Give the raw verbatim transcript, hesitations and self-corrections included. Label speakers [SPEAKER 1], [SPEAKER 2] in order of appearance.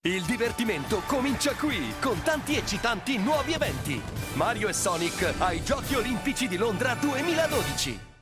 [SPEAKER 1] Il divertimento comincia qui, con tanti eccitanti nuovi eventi. Mario e Sonic ai Giochi Olimpici di Londra duemiladodici.